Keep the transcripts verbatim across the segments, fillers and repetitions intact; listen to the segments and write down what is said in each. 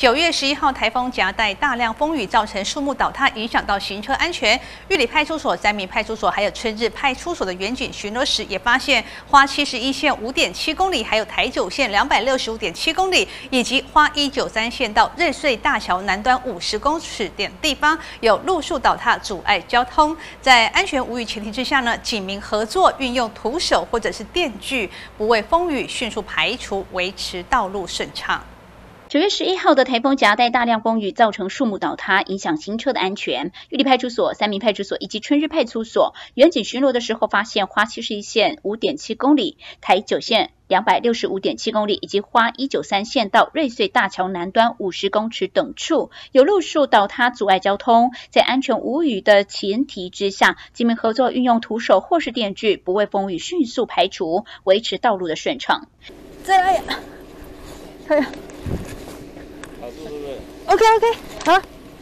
九月十一号，台风夹带大量风雨，造成树木倒塌，影响到行车安全。玉里派出所、三民派出所还有春日派出所的远警巡逻时，也发现花七十一线五点七公里，还有台九线两百六十五点七公里，以及花一九三线到瑞穗大桥南端五十公尺点地方有路树倒塌，阻碍交通。在安全无虞前提之下呢，警民合作，运用徒手或者是电锯，不畏风雨，迅速排除，维持道路顺畅。 九月十一号的台风夹带大量风雨，造成树木倒塌，影响行车的安全。玉里派出所、三民派出所以及春日派出所远警巡逻的时候，发现花七十一线五点七公里、台九线两百六十五点七公里以及花一九三线到瑞穗大桥南端五十公尺等处有路树倒塌，阻碍交通。在安全无虞的前提之下，警民合作，运用徒手或是电锯，不畏风雨，迅速排除，维持道路的顺畅。 再来呀！可以。 好，对对对。 OK OK， 好。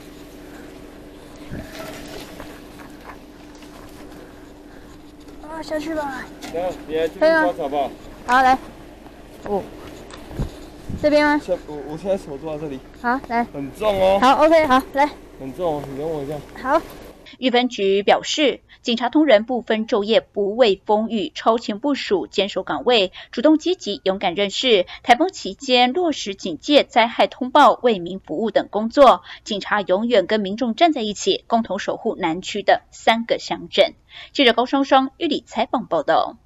啊，下去吧。 来，你来这边抓草吧。 好，来。哦。这边吗？ 我我现在手抓这里。 好，来。 很重哦。 好 ，OK， 好，来。 很重，你等我一下。 好。 玉分局表示，警察同仁不分昼夜，不畏风雨，超前部署，坚守岗位，主动积极，勇敢认识。台风期间落实警戒、灾害通报、为民服务等工作，警察永远跟民众站在一起，共同守护南区的三个乡镇。记者高双双玉里采访报道。